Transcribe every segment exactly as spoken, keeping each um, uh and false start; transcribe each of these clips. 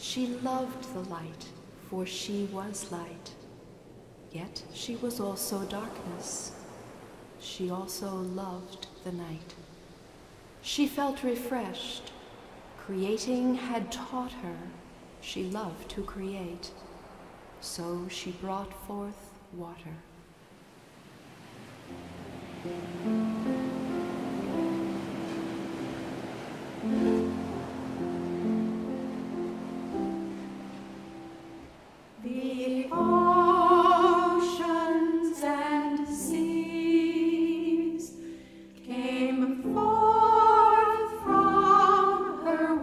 She loved the light, for she was light. Yet she was also darkness. She also loved the night. She felt refreshed. Creating had taught her. She loved to create. So she brought forth water. The oceans and seas came forth from her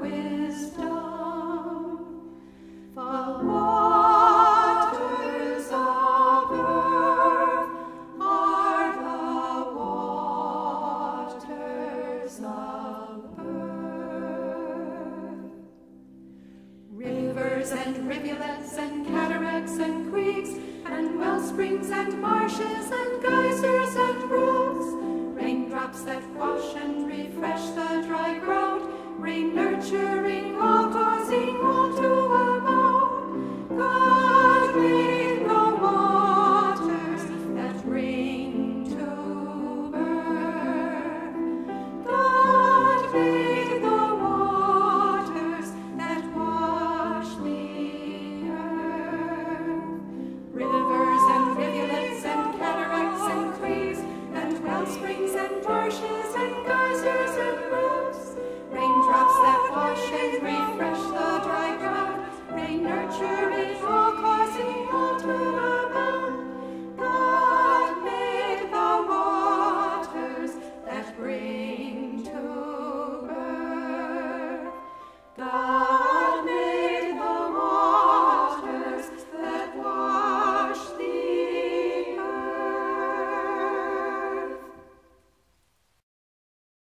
wisdom. The waters of earth are the waters of birth. Rivers and rivulets and cataracts and creeks and well springs and marshes